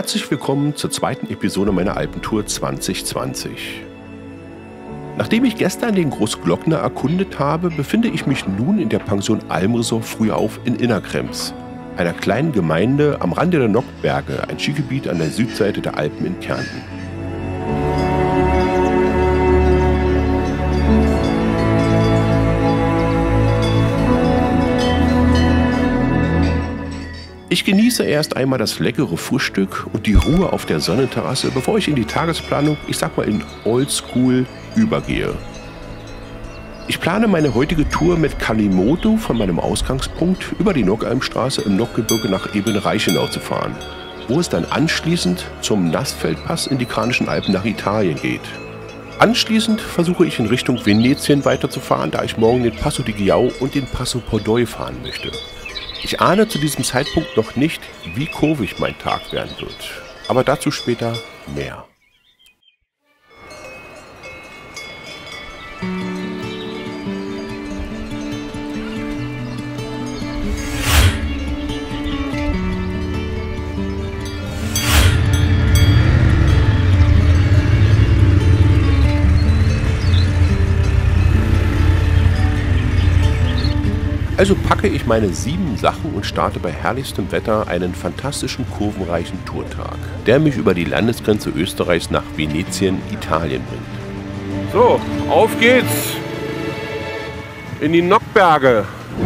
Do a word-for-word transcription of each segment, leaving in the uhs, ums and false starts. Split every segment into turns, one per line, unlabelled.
Herzlich willkommen zur zweiten Episode meiner Alpentour zwanzig zwanzig. Nachdem ich gestern den Großglockner erkundet habe, befinde ich mich nun in der Pension Almresort Frühauf in Innerkrems, einer kleinen Gemeinde am Rande der Nockberge, ein Skigebiet an der Südseite der Alpen in Kärnten. Ich genieße erst einmal das leckere Frühstück und die Ruhe auf der Sonnenterrasse, bevor ich in die Tagesplanung, ich sag mal in Oldschool, übergehe. Ich plane meine heutige Tour mit Kalimoto von meinem Ausgangspunkt über die Nockalmstraße im Nockgebirge nach Ebene-Reichenau zu fahren, wo es dann anschließend zum Nassfeldpass in die Kranischen Alpen nach Italien geht. Anschließend versuche ich in Richtung Venetien weiterzufahren, da ich morgen den Passo di Ghiau und den Passo Pordoi fahren möchte. Ich ahne zu diesem Zeitpunkt noch nicht, wie kurvig mein Tag werden wird, aber dazu später mehr. Also packe ich meine sieben Sachen und starte bei herrlichstem Wetter einen fantastischen, kurvenreichen Tourtag, der mich über die Landesgrenze Österreichs nach Venetien, Italien bringt. So, auf geht's in die Nockberge.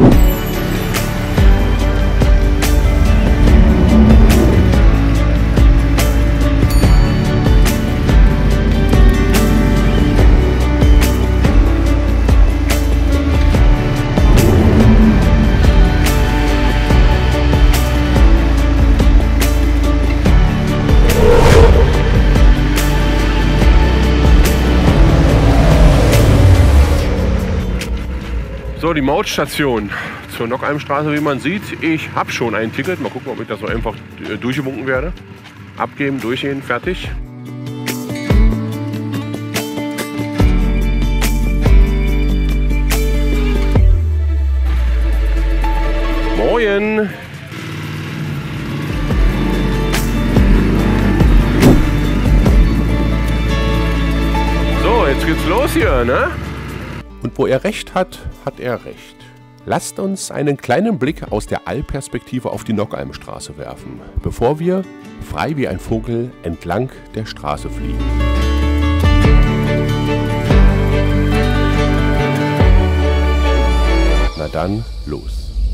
So, die Mautstation zur Nockalmstraße, wie man sieht. Ich habe schon ein Ticket. Mal gucken, ob ich das so einfach durchgewunken werde. Abgeben, durchgehen, fertig. Moin! So, jetzt geht's los hier, ne? Und wo er recht hat, hat er recht. Lasst uns einen kleinen Blick aus der Allperspektive auf die Nockalmstraße werfen, bevor wir, frei wie ein Vogel, entlang der Straße fliegen. Na dann, los!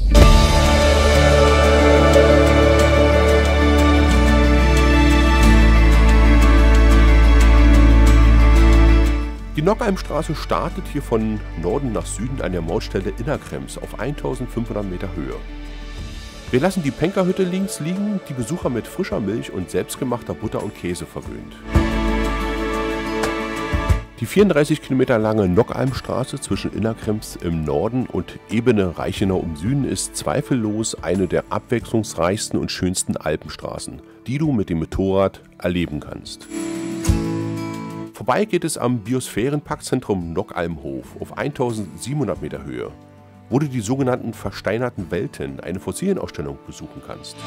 Die Nockalmstraße startet hier von Norden nach Süden an der Mautstelle Innerkrems auf eintausendfünfhundert Meter Höhe. Wir lassen die Penkerhütte links liegen, die Besucher mit frischer Milch und selbstgemachter Butter und Käse verwöhnt. Die vierunddreißig Kilometer lange Nockalmstraße zwischen Innerkrems im Norden und Ebene-Reichenau im Süden ist zweifellos eine der abwechslungsreichsten und schönsten Alpenstraßen, die du mit dem Motorrad erleben kannst. Vorbei geht es am Biosphärenparkzentrum Nockalmhof auf eintausendsiebenhundert Meter Höhe, wo du die sogenannten versteinerten Welten, eine Fossilienausstellung, besuchen kannst.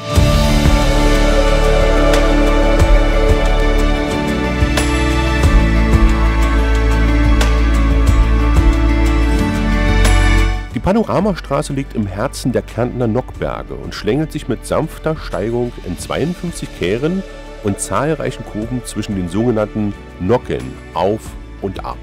Die Panoramastraße liegt im Herzen der Kärntner Nockberge und schlängelt sich mit sanfter Steigung in zweiundfünfzig Kehren und zahlreichen Kurven zwischen den sogenannten Nocken auf und ab.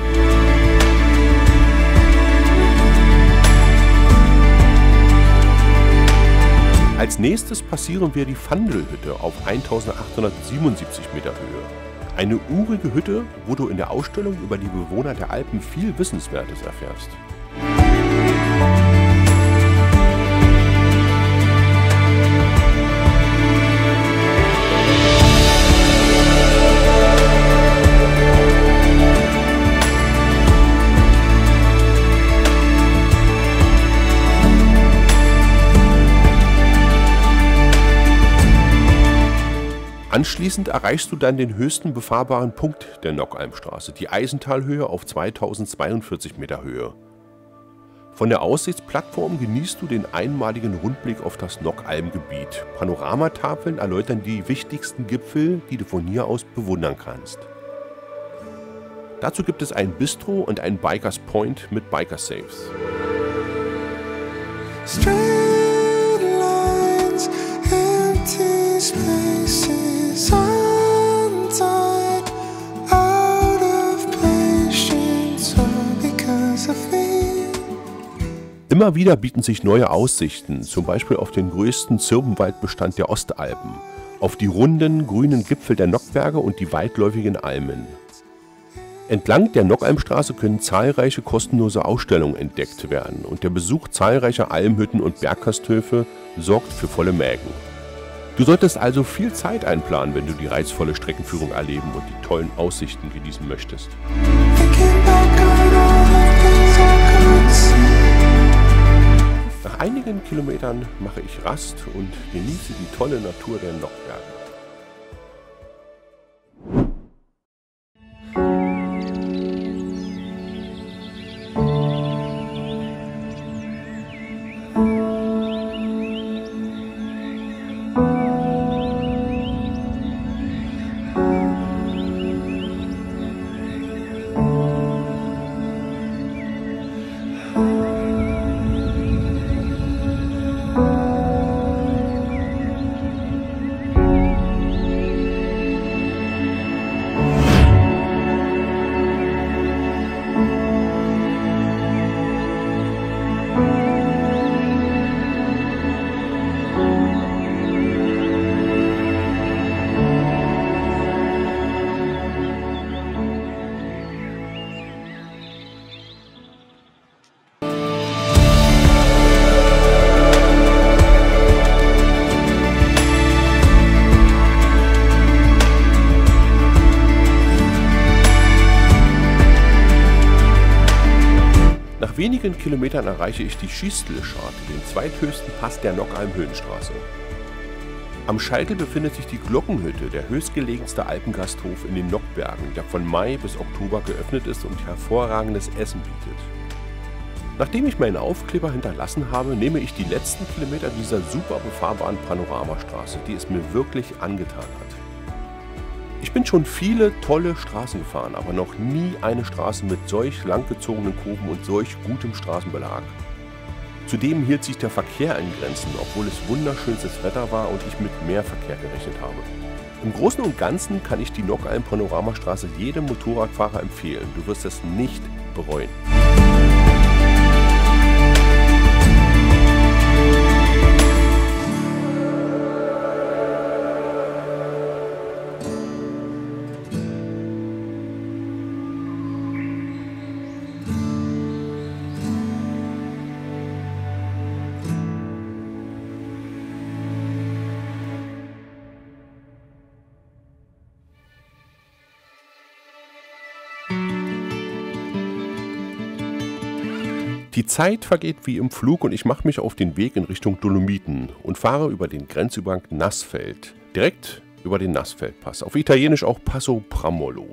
Als nächstes passieren wir die Pfandelhütte auf eintausendachthundertsiebenundsiebzig Meter Höhe. Eine urige Hütte, wo du in der Ausstellung über die Bewohner der Alpen viel Wissenswertes erfährst. Anschließend erreichst du dann den höchsten befahrbaren Punkt der Nockalmstraße, die Eisentalhöhe auf zweitausendzweiundvierzig Meter Höhe. Von der Aussichtsplattform genießt du den einmaligen Rundblick auf das Nockalm-Gebiet. Panoramatafeln erläutern die wichtigsten Gipfel, die du von hier aus bewundern kannst. Dazu gibt es ein Bistro und einen Bikers Point mit Biker Safes.
Straight lines, empty spaces, untied, out of patience, all because of me.
Immer wieder bieten sich neue Aussichten, zum Beispiel auf den größten Zirbenwaldbestand der Ostalpen, auf die runden, grünen Gipfel der Nockberge und die weitläufigen Almen. Entlang der Nockalmstraße können zahlreiche kostenlose Ausstellungen entdeckt werden und der Besuch zahlreicher Almhütten und Berggasthöfe sorgt für volle Mägen. Du solltest also viel Zeit einplanen, wenn du die reizvolle Streckenführung erleben und die tollen Aussichten genießen möchtest. Nach einigen Kilometern mache ich Rast und genieße die tolle Natur der Nockberge. Nach wenigen Kilometern erreiche ich die Schiestelscharte, den zweithöchsten Pass der Nockalm-Höhenstraße. Am Scheitel befindet sich die Glockenhütte, der höchstgelegenste Alpengasthof in den Nockbergen, der von Mai bis Oktober geöffnet ist und hervorragendes Essen bietet. Nachdem ich meinen Aufkleber hinterlassen habe, nehme ich die letzten Kilometer dieser super befahrbaren Panoramastraße, die es mir wirklich angetan hat. Ich bin schon viele tolle Straßen gefahren, aber noch nie eine Straße mit solch langgezogenen Kurven und solch gutem Straßenbelag. Zudem hielt sich der Verkehr in Grenzen, obwohl es wunderschönstes Wetter war und ich mit mehr Verkehr gerechnet habe. Im Großen und Ganzen kann ich die Nockalm-Panoramastraße jedem Motorradfahrer empfehlen. Du wirst es nicht bereuen. Die Zeit vergeht wie im Flug und ich mache mich auf den Weg in Richtung Dolomiten und fahre über den Grenzübergang Nassfeld, direkt über den Nassfeldpass, auf Italienisch auch Passo Pramolo.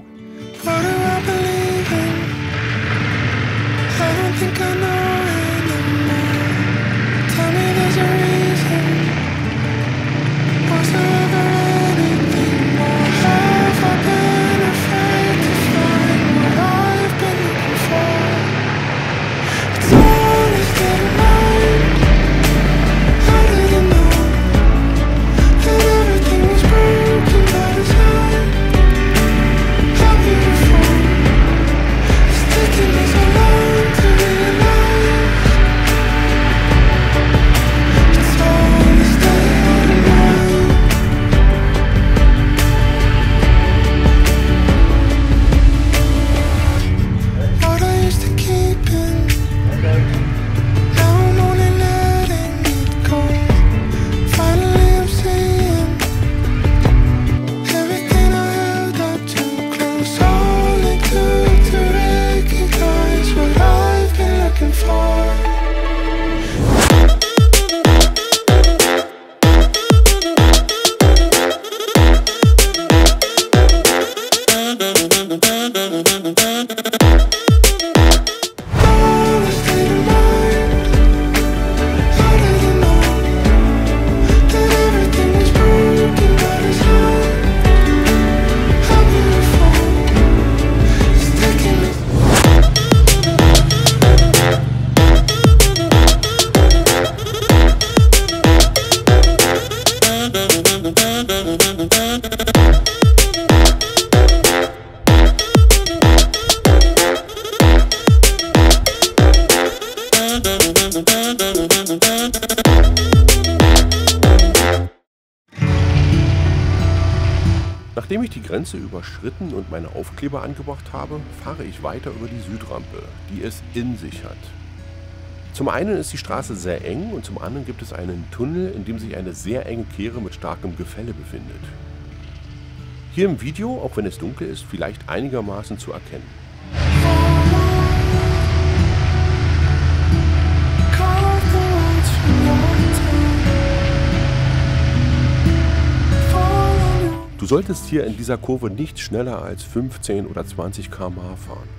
Taking me so long to realize
die Grenze überschritten und meine Aufkleber angebracht habe, fahre ich weiter über die Südrampe, die es in sich hat. Zum einen ist die Straße sehr eng und zum anderen gibt es einen Tunnel, in dem sich eine sehr enge Kehre mit starkem Gefälle befindet. Hier im Video, auch wenn es dunkel ist, vielleicht einigermaßen zu erkennen. Du solltest hier in dieser Kurve nicht schneller als fünfzehn oder zwanzig Kilometer pro Stunde fahren.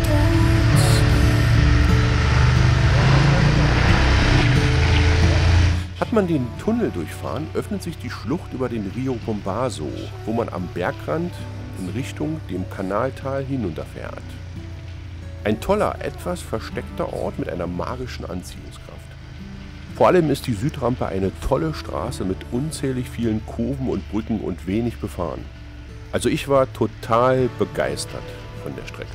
Hat man den Tunnel durchfahren, öffnet sich die Schlucht über den Rio Bombaso, wo man am Bergrand in Richtung dem Kanaltal hinunterfährt. Ein toller, etwas versteckter Ort mit einer magischen Anziehungskraft. Vor allem ist die Südrampe eine tolle Straße mit unzählig vielen Kurven und Brücken und wenig befahren. Also ich war total begeistert von der Strecke.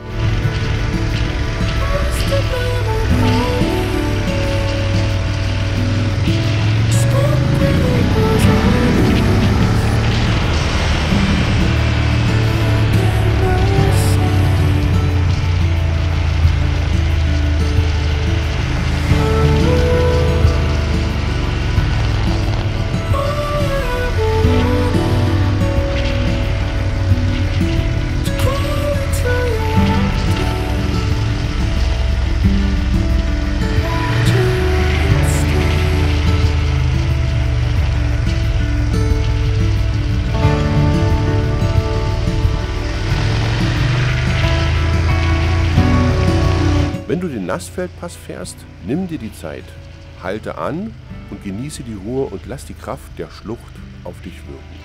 Wenn du den Nassfeldpass fährst, nimm dir die Zeit, halte an und genieße die Ruhe und lass die Kraft der Schlucht auf dich wirken.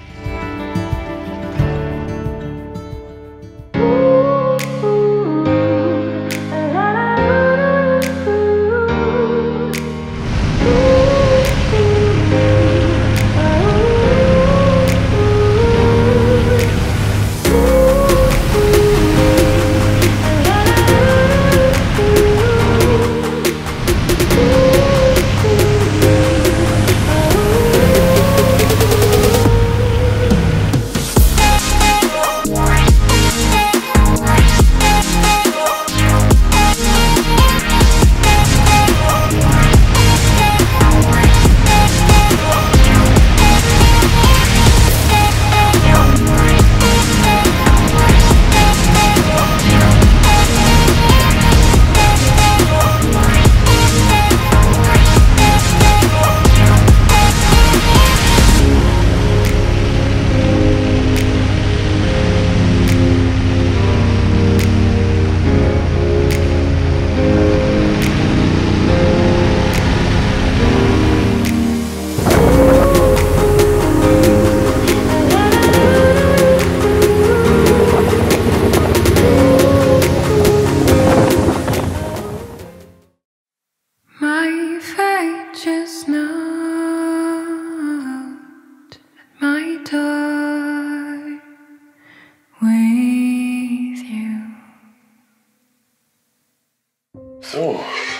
So,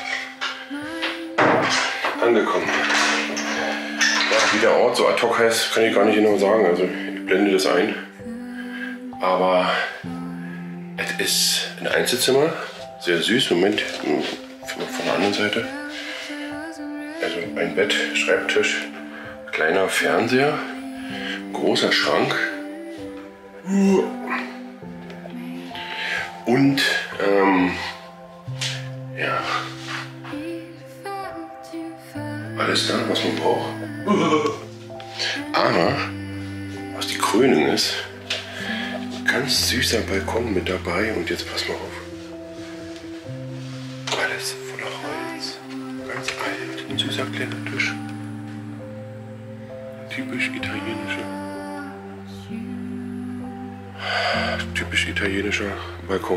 angekommen. Ja, wie der Ort so ad hoc heißt, kann ich gar nicht genau sagen. Also ich blende das ein. Aber es ist ein Einzelzimmer, sehr süß. Moment, von der anderen Seite. Also ein Bett, Schreibtisch, kleiner Fernseher, großer Schrank. Und ähm, ja, alles da, was man braucht. Aber, was die Krönung ist, ein ganz süßer Balkon mit dabei. Und jetzt pass mal auf. Alles voller Holz, ganz alt, ein süßer kleiner Tisch. Typisch italienische, typisch italienischer Balkon.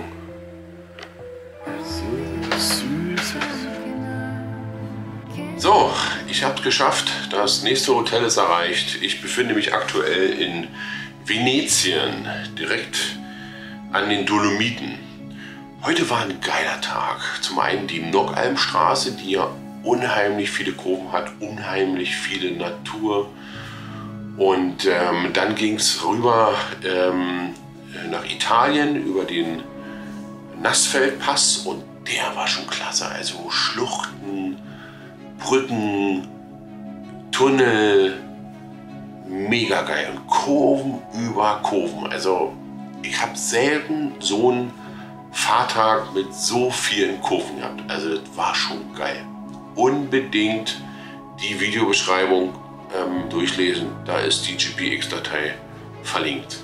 So, ich habe es geschafft. Das nächste Hotel ist erreicht. Ich befinde mich aktuell in Venetien, direkt an den Dolomiten. Heute war ein geiler Tag. Zum einen die Nockalmstraße, die ja unheimlich viele Kurven hat, unheimlich viele Natur Und ähm, dann ging es rüber ähm, nach Italien über den Nassfeldpass und der war schon klasse. Also Schluchten, Brücken, Tunnel, mega geil. Und Kurven über Kurven. Also ich habe selten so einen Fahrtag mit so vielen Kurven gehabt. Also das war schon geil. Unbedingt die Videobeschreibung ähm, durchlesen. Da ist die G P X-Datei verlinkt.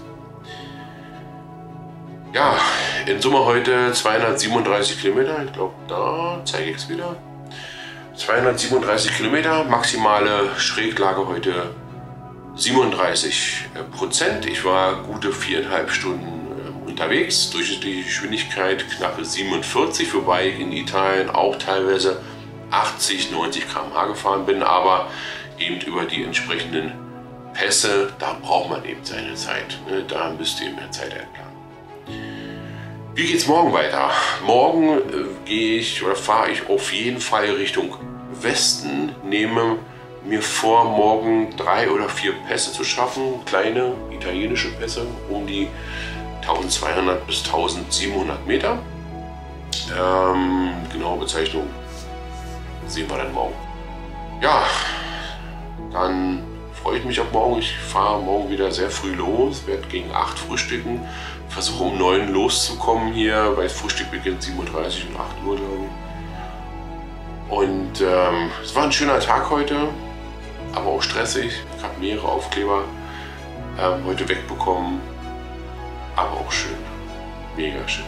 Ja, in Summe heute zweihundertsiebenunddreißig Kilometer. Ich glaube, da zeige ich es wieder. zweihundertsiebenunddreißig Kilometer, maximale Schräglage heute siebenunddreißig Prozent. Ich war gute viereinhalb Stunden äh, unterwegs. Durchschnittliche Geschwindigkeit knappe siebenundvierzig, wobei ich in Italien auch teilweise achtzig, neunzig Kilometer pro Stunde gefahren bin, aber eben über die entsprechenden Pässe, da braucht man eben seine Zeit. Ne? Da müsst ihr mehr Zeit einplanen. Wie geht es morgen weiter? Morgen äh, gehe ich oder fahre ich auf jeden Fall Richtung Westen, nehme mir vor, morgen drei oder vier Pässe zu schaffen, kleine italienische Pässe, um die eintausendzweihundert bis eintausendsiebenhundert Meter. Ähm, genaue Bezeichnung sehen wir dann morgen. Ja, dann freue ich mich auf morgen. Ich fahre morgen wieder sehr früh los, werde gegen acht frühstücken, versuche um neun loszukommen hier, weil das Frühstück beginnt sieben Uhr dreißig und acht Uhr, glaube ich. Und ähm, es war ein schöner Tag heute, aber auch stressig. Ich habe mehrere Aufkleber ähm, heute wegbekommen, aber auch schön, mega schön.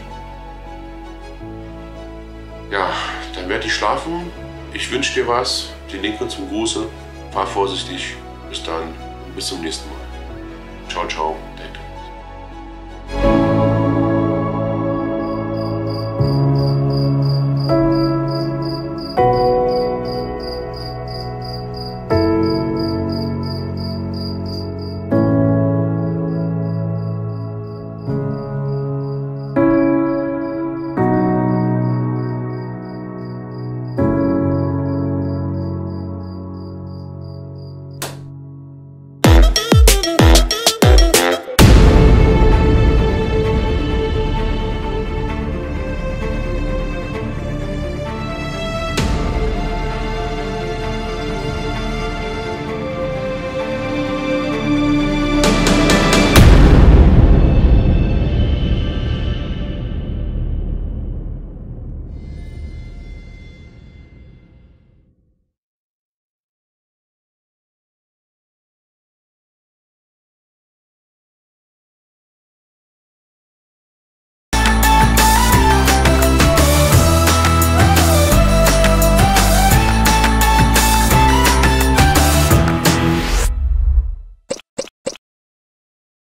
Ja, dann werde ich schlafen. Ich wünsche dir was, die Linke zum Gruße. Fahr vorsichtig. Bis dann und bis zum nächsten Mal. Ciao, ciao.